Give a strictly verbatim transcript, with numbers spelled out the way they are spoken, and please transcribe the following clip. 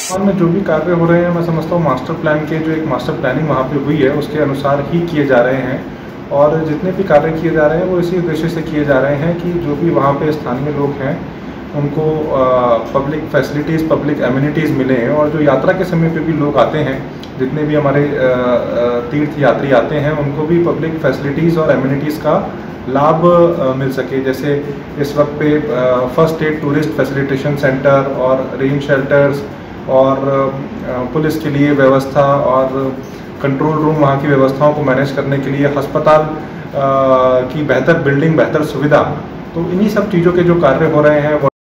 और में जो भी कार्य हो रहे हैं, मैं समझता हूँ मास्टर प्लान के जो एक मास्टर प्लानिंग वहाँ पे हुई है उसके अनुसार ही किए जा रहे हैं। और जितने भी कार्य किए जा रहे हैं वो इसी उद्देश्य से किए जा रहे हैं कि जो भी वहाँ पे स्थानीय लोग हैं उनको पब्लिक फैसिलिटीज़, पब्लिक एमिनिटीज़ मिलें। और जो यात्रा के समय पे भी लोग आते हैं, जितने भी हमारे तीर्थ यात्री आते हैं, उनको भी पब्लिक फैसिलिटीज़ और एमिनिटीज़ का लाभ मिल सके। जैसे इस वक्त पे first aid tourist facilitation centre और रेन शेल्टर्स और पुलिस के लिए व्यवस्था और कंट्रोल रूम, वहाँ की व्यवस्थाओं को मैनेज करने के लिए अस्पताल की बेहतर बिल्डिंग, बेहतर सुविधा, तो इन्हीं सब चीज़ों के जो कार्य हो रहे हैं वो